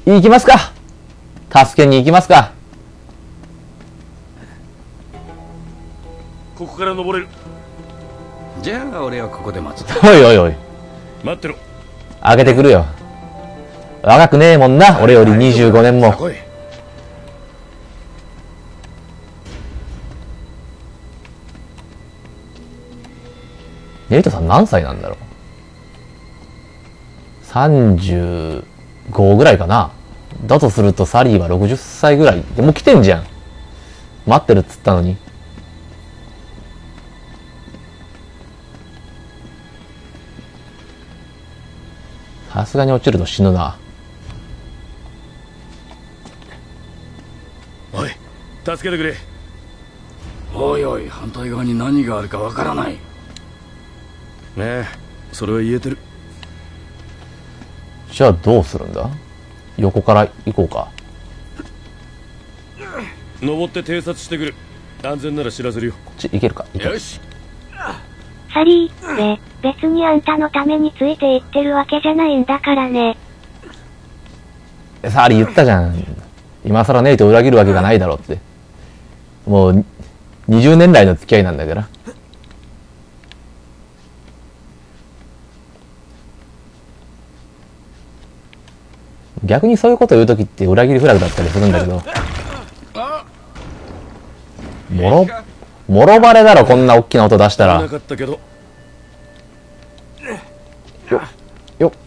行きますか。助けに行きますか。 ここから登れる。 じゃあ俺はここで待つ。 おいおいおい。 待ってろ。 上げてくるよ。若くねえもんな、俺より25年も。 来い。 ネイトさん何歳なんだろう。35ぐらいかな。だとするとサリーは60歳ぐらい。でもう来てんじゃん。待ってるっつったのに。さすがに落ちると死ぬな。 おい、助けてくれ。 おいおい、反対側に何があるかわからない。 ねえ、それは言えてる。 じゃあどうするんだ。横から行こうか。 登って偵察してくる。安全なら知らせるよ。 こっち行けるか。 よし。 サリー、別にあんたのためについていってるわけじゃないんだからね。 サリー言ったじゃん。今更ネイトを裏切るわけがないだろうって。もう20年来の付き合いなんだから。逆にそういうこと言うときって裏切りフラグだったりするんだけど。もろバレだろ、こんな大きな音出したら。 なかったけど。 よっ。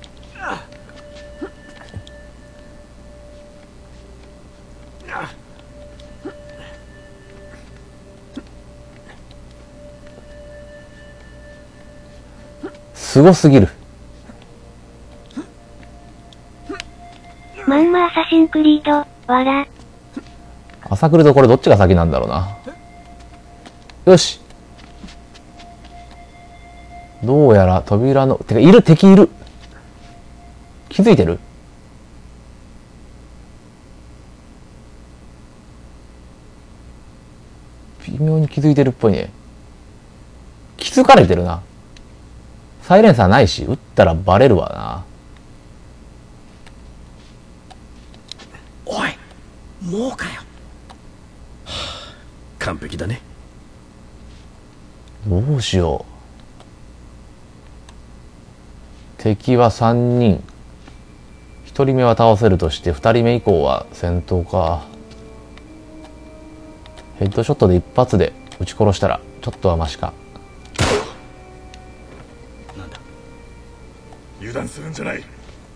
すごすぎる。 まんまアサシンクリード、わら。 朝来るとこれどっちが先なんだろうな。よし。どうやら扉の、てかいる、敵いる。気づいてる？微妙に気づいてるっぽいね。気づかれてるな。サイレンサーないし、撃ったらバレるわな。 おい、もうかよ。 完璧だね。 どうしよう。敵は3人。1人目は倒せるとして2人目以降は戦闘か。ヘッドショットで一発で撃ち殺したらちょっとはマシか。 なんだ。 油断するんじゃない。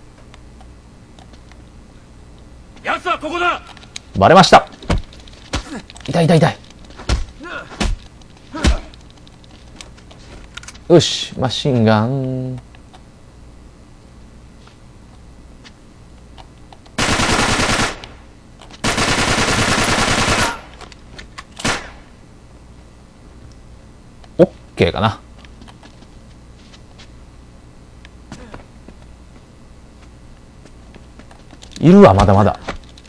奴はここだ。 バレました。痛い痛い痛い。よし、マシンガン。オッケーかな。いるわ、まだまだ。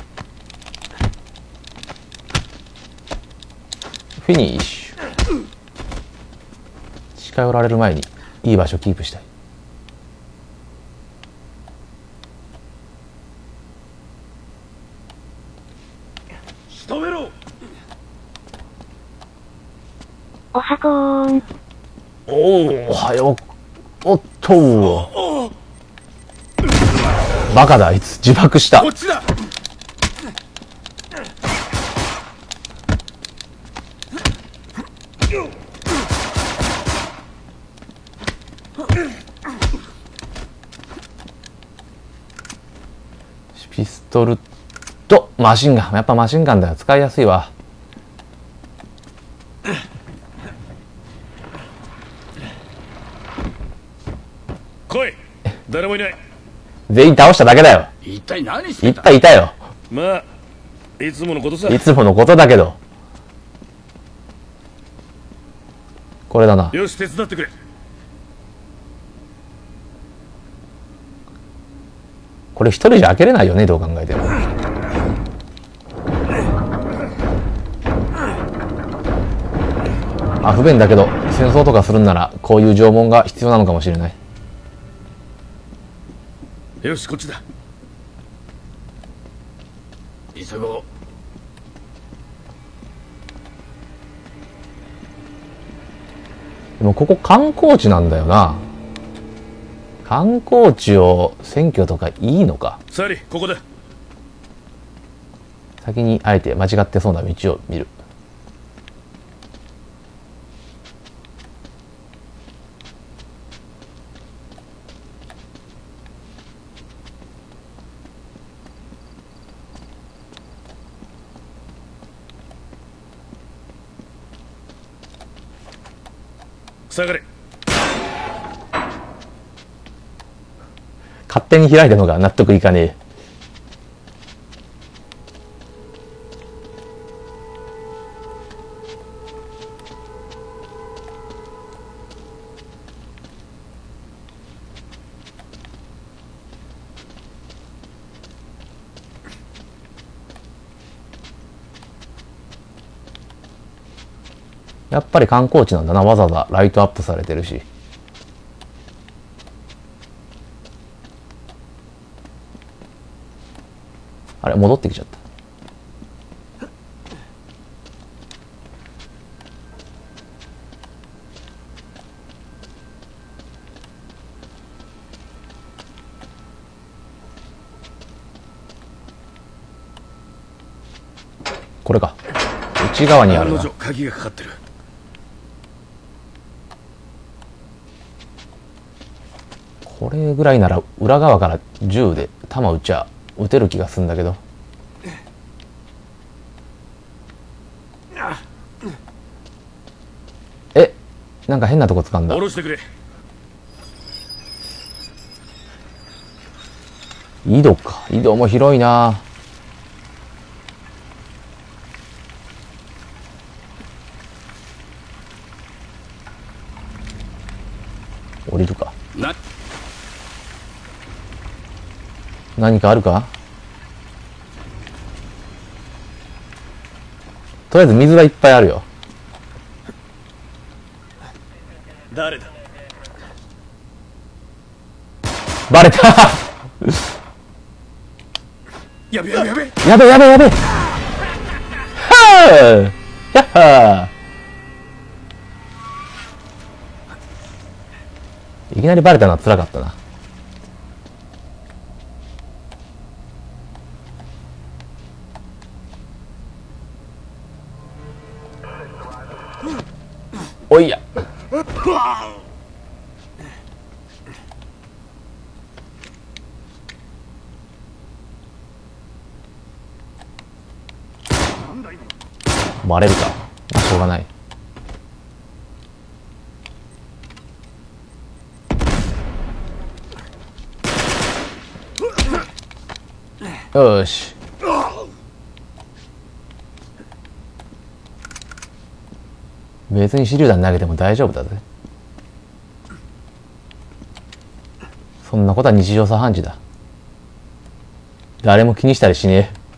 フィニッシュ。近寄られる前にいい場所キープしたい。 仕留めろ。 おはこーん。 おお、はよ。おっと。バカだ、あいつ。自爆した。 こっちだ。 ピストルとマシンガン。やっぱマシンガンだよ。使いやすいわ。 来い。誰もいない。 全員倒しただけだよ。 一体何していった？ ぱいいたよ。 まあいつものことさ。 いつものことだけど。これだな。 よし、手伝ってくれ。 これ一人じゃ開けれないよね、どう考えても。あ、不便だけど戦争とかするんならこういう縄文が必要なのかもしれない。 よし、こっちだ。 急ごう。 でもここ観光地なんだよな。観光地を占拠とかいいのか。 サリー、ここだ。 先にあえて間違ってそうな道を見る。 下がれ。 勝手に開いたのが納得いかねえ。やっぱり観光地なんだな。わざわざライトアップされてるし。あれ、戻ってきちゃった。これか。内側にあるな。 鍵がかかってる。 これぐらいなら裏側から銃で弾撃ちゃ撃てる気がするんだけど。え、なんか変なとこ掴んだ。 下ろしてくれ。 井戸か。井戸も広いな。降りるか。何かあるか。とりあえず水はいっぱいあるよ。 誰だ。 バレたやべやべやべ。 やべやべやべ。はあやっはー。いきなりバレたのは辛かったな。おいや。バレるか。しょうがない。よし。別に手榴弾投げても大丈夫だぜ。そんなことは日常茶飯事だ。誰も気にしたりしねえ。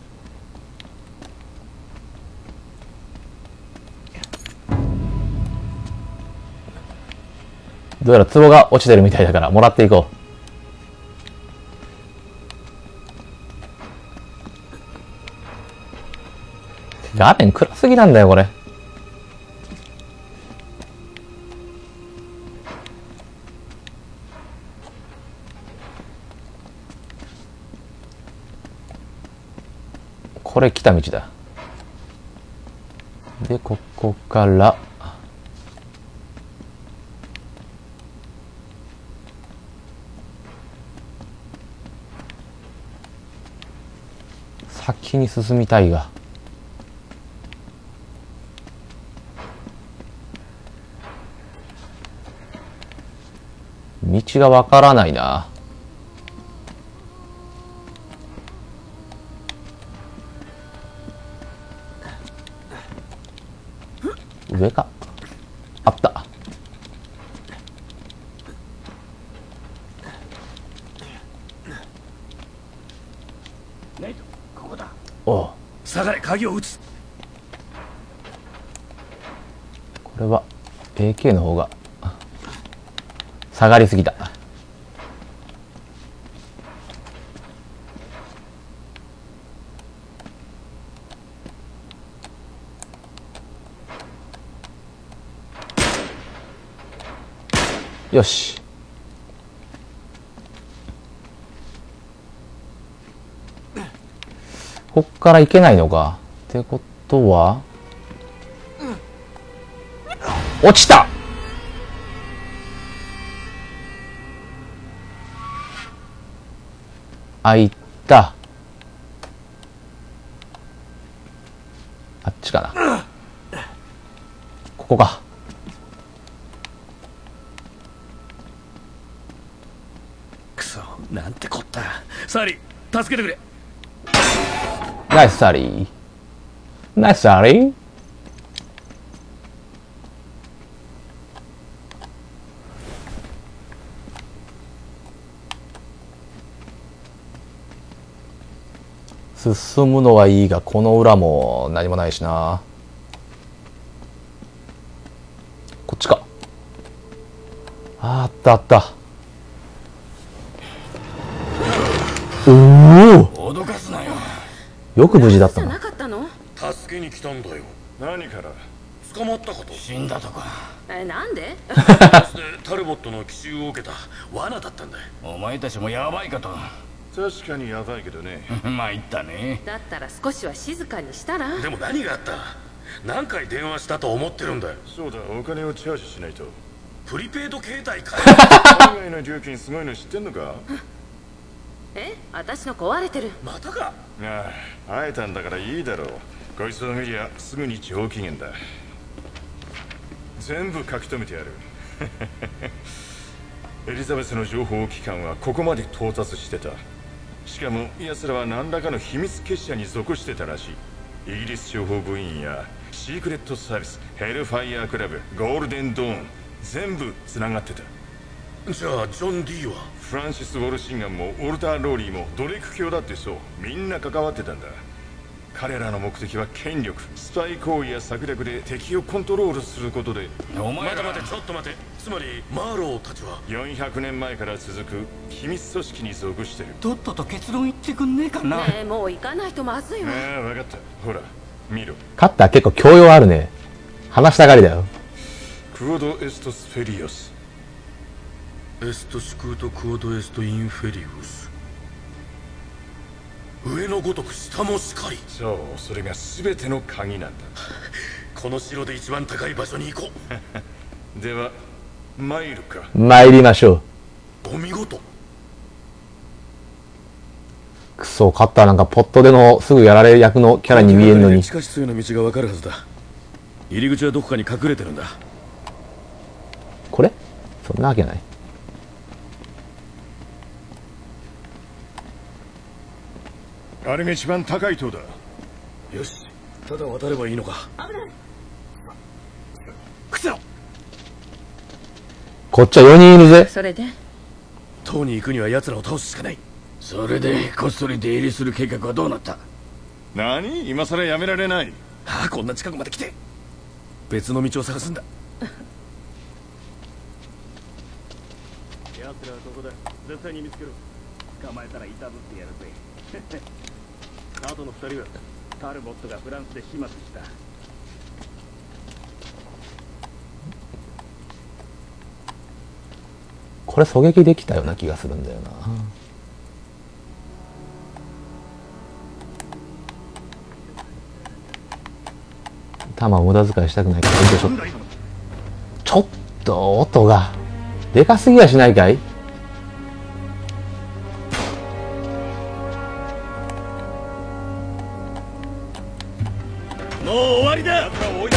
どうやら壺が落ちてるみたいだからもらっていこう。画面暗すぎなんだよこれ。これ来た道だ。でここから先に進みたいが、道がわからないな。上か。あった。 ネイト、ここだ。 おう。 下がれ、鍵を撃つ。 これは AK の方が下がりすぎた。 よし。こっから行けないのか。ってことは、落ちた。あ、いった。あっちかな。ここか。 くそ、なんてこった。サリー、助けてくれ。 ナイスサリー。ナイスサリー。進むのはいいが、この裏も何もないしな。こっちか。あったあった。おお。 脅かすなよ。 よく無事だったじゃな。 なかったの？ 助けに来たんだよ。 何から？ 捕まったかと。死んだとか。 なんで？ タルボットの奇襲を受けた罠だったんだよ。お前たちもヤバいかと。 確かにやばいけどね。 参ったね。 だったら少しは静かにしたら。 でも何があった？何回電話したと思ってるんだよ。 そうだ、お金をチャージしないと。 プリペイド携帯か。 海外の料金すごいの知ってんのか？ 私の壊れてる。 またか。 ああ、会えたんだからいいだろう。こいつを見りゃすぐに上機嫌だ。全部書き留めてやる。エリザベスの情報機関はここまで到達してた。しかも奴らは何らかの秘密結社に属してたらしい。イギリス情報部員やシークレットサービス、ヘルファイヤークラブ、ゴールデンドーン、全部繋がってた。 じゃあジョン・ディは？ フランシス・ウォルシンガンもオルター・ローリーもドレク教だってそう。みんな関わってたんだ。彼らの目的は権力、スパイ行為や策略で敵をコントロールすることで。 お前ら待て、ちょっと待て。つまりマーローたちは 400年前から続く秘密組織に属してる。 とっとと結論言ってくんねえかな。 ねえ、もう行かないとまずいわ。 ああ、分かった。ほら見ろ。 カッター結構教養あるね。話したがりだよ。 クオド・エストス・フェリオス。 エスト・シクート・クオド・エスト・インフェリウス。上のごとく下もしかり。 そう、それが全ての鍵なんだ。 この城で一番高い場所に行こう。では参るか。 参りましょう。お見事。 くそ、カッターなんかポットでのすぐやられる役のキャラに見えるのに。 地下室への道がわかるはずだ。入り口はどこかに隠れてるんだ。 これ？そんなわけない。 あれが一番高い塔だ。 よし、ただ渡ればいいのか。 危ない。 靴ろ。 こっちは4人いるぜ。 それで塔に行くには奴らを倒すしかない。それでこっそり出入りする計画はどうなった？ 何？今さらやめられない。 ああ、こんな近くまで来て。別の道を探すんだ。 奴らはここだ。絶対に見つけろ。捕まえたらいたぶってやるぜ。あとの2人はタルボットがフランスで始末した。 これ狙撃できたような気がするんだよな。弾を無駄遣いしたくないからいいでしょ。ちょっと音がでかすぎやしないかい？ もう終わりだ。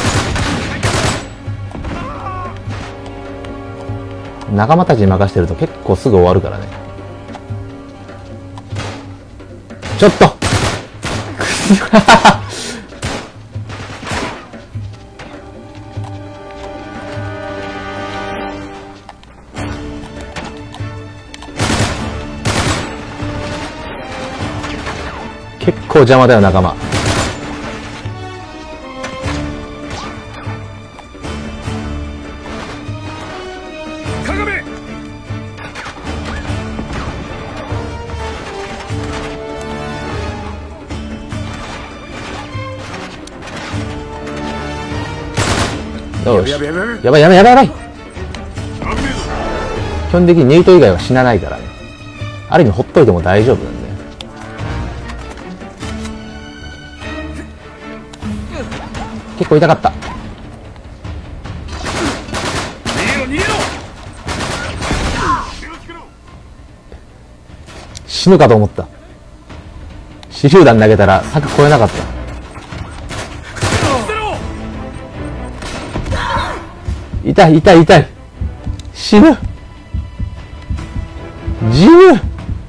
仲間たちに任してると結構すぐ終わるからね。ちょっと結構邪魔だよ仲間。よし。やばいやばいやばいやばい。 本的にネイト以外は死なないからね。ある意味ほっといても大丈夫なんだよ。結構痛かった。死ぬかと思った。手榴弾投げたら柵越えなかった。痛い痛い痛い。死ぬ。死ぬ。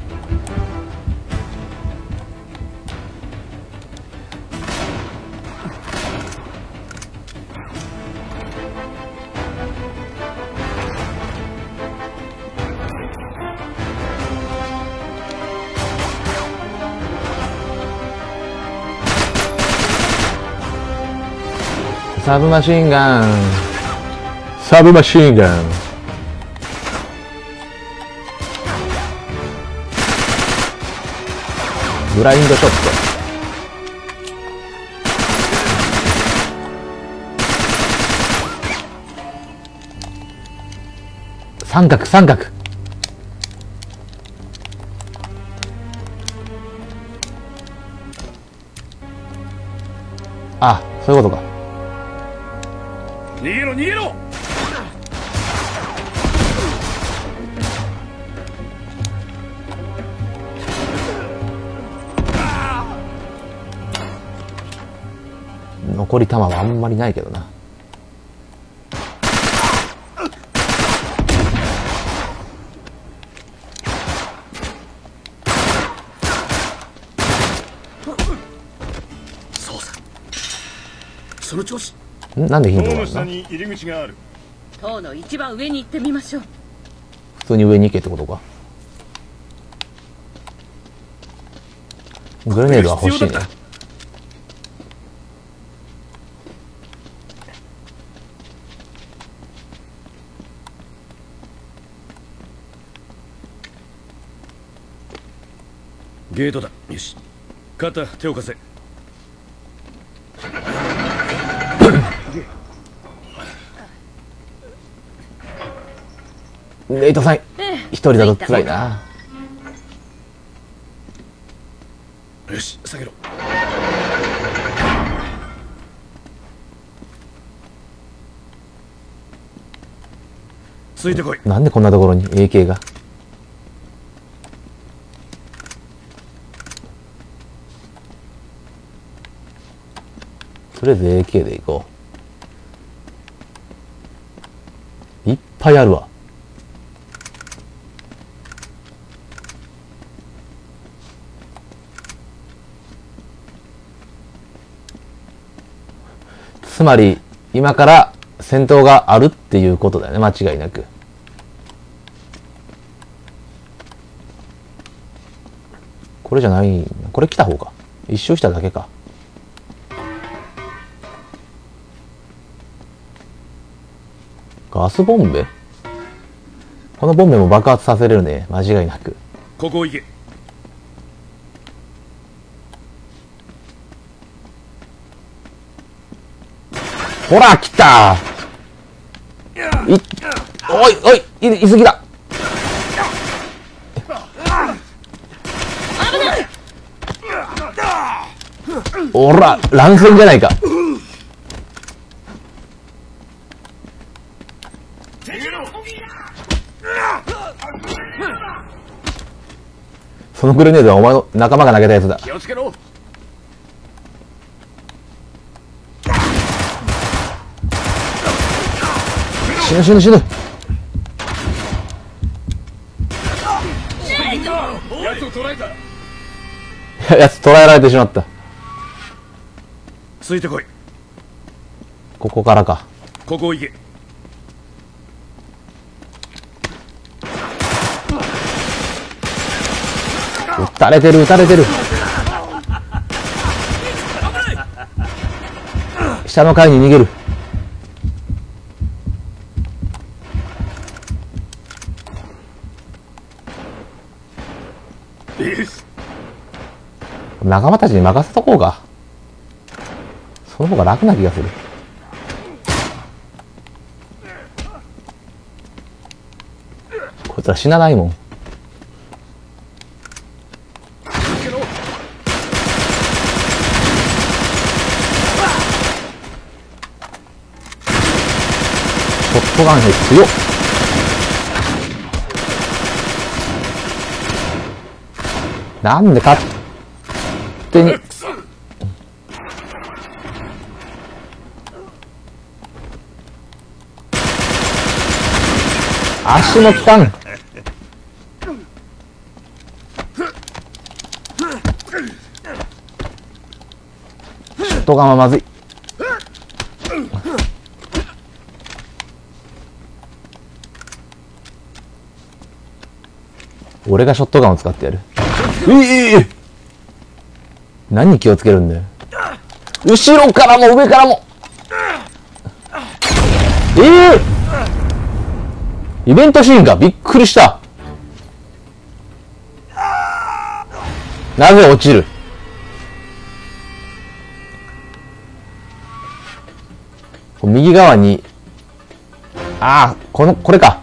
サブマシンガン。サブマシンガン。ブラインドショット。三角三角。あ、そういうことか。 逃げろ逃げろ。 残り弾はあんまりないけどな。 そうさ、その調子。 なんでヒントがあるんだ。 塔の下に入り口がある。 塔の一番上に行ってみましょう。 普通に上に行けってことか。グレネードは欲しいね。 ゲートだ。よし、肩手を貸せ。 ネイトさん一人だと辛いな。 よし、下げろ。ついてこい。 なんでこんなところに AK が。とりあえず AK で行こう。いっぱいあるわ。つまり今から戦闘があるっていうことだよね、間違いなく。これじゃない、これ来た方か。一周しただけか。ガスボンベ？このボンベも爆発させれるね、間違いなく。 ここ行け。 ほら来たー。おいおい、いすぎだ。おら乱戦じゃないか。そのグレネードはお前の仲間が投げたやつだ。 気をつけろ。 死ぬ死ぬ死ぬ。 やつを捕らえた。 やつ捕らえられてしまった。 ついてこい。 ここからか。 ここ行け。 撃たれてる撃たれてる。下の階に逃げる。仲間たちに任せとこうか。その方が楽な気がする。こいつつら死なないもん。ショットガン兵強っ。なんで勝手に。足の効かん。ショットガンはまずい。俺がショットガンを使ってやる。何に気をつけるんだよ。後ろからも上からも。イベントシーンか。びっくりした。なぜ落ちる。右側に、これか。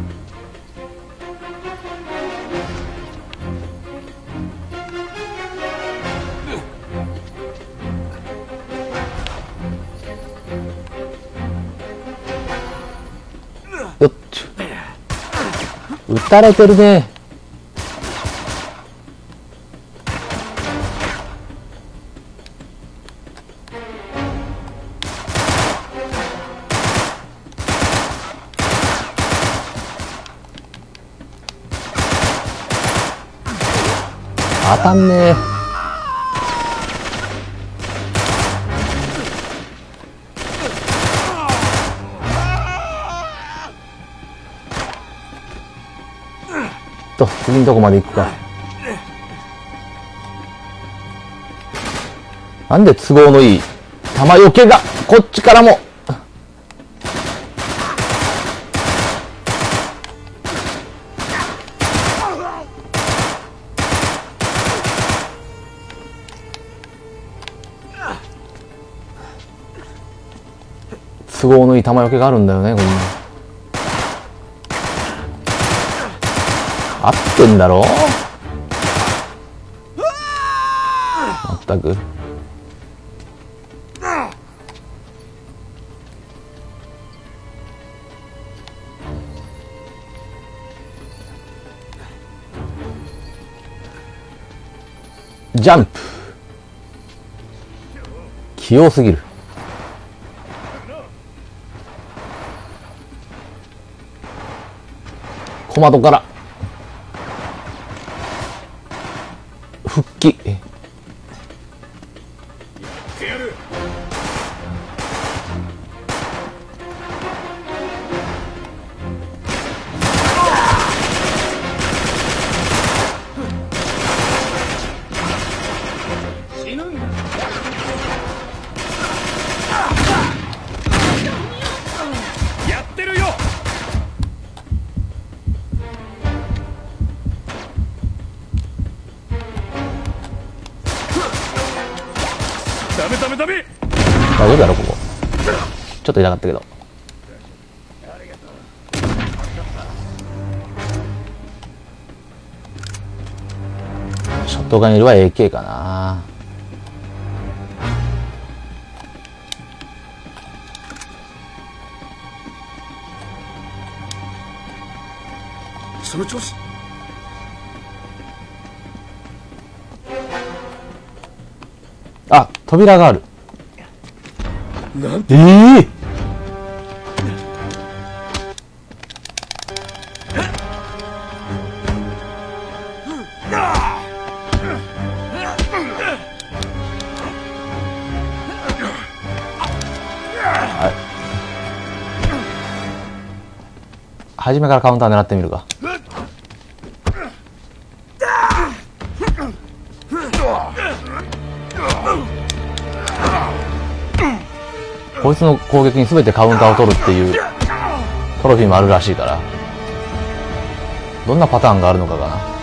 よっちゅ。撃たれてるね。当たんねえ。次のとこまで行くか。なんで都合のいい弾よけがこっちからも。都合のいい弾よけがあるんだよね、こんな。合ってんだろ。まったく。ジャンプ器用すぎる。小窓から復帰。大丈夫だろここ。ちょっと痛かったけど。ショットガンよりは AK かな。 その調子。 あ、扉がある。 なんて。 初めからカウンター狙ってみるか。こいつの攻撃に全てカウンターを取るっていうトロフィーもあるらしいから、どんなパターンがあるのかかな。